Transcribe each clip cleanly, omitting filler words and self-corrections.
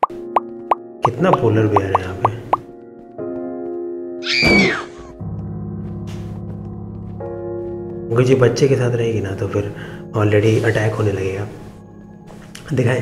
कितना polar bear है यहाँ पे। अगर ये बच्चे के साथ रहेगी ना तो फिर ऑलरेडी अटैक होने लगेगा। दिखाएं।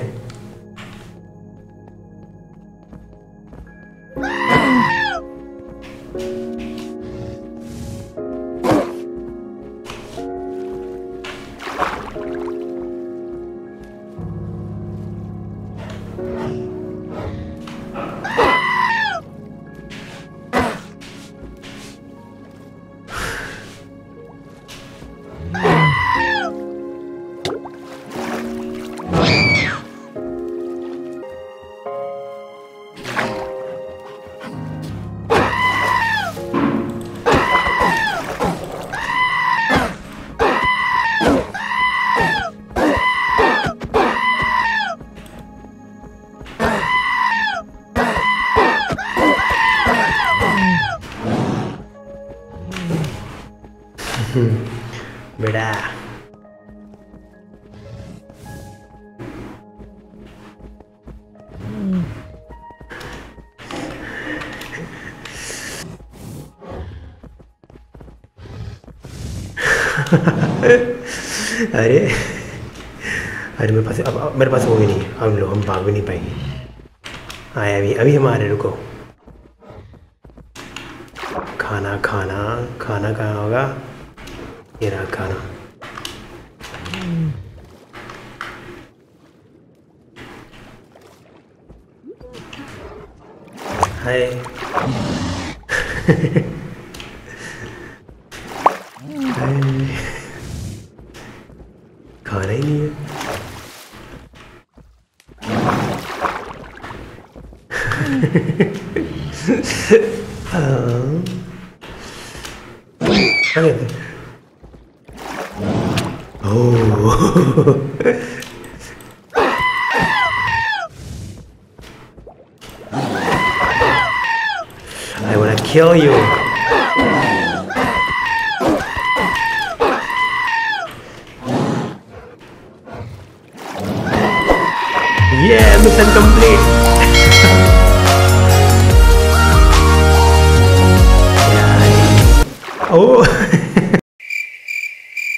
बेटा अरे अरे मेरे पास अब मेरे पास वो भी नहीं, हम भाग भी नहीं पाएंगे। आए अभी अभी हम आ रहे, रुको। खाना खाना खाना कहाँ होगा? ये रहा खाना। हाय खाना ही नहीं है। I wanna kill you. Yeah, mission complete. Yeah. Oh.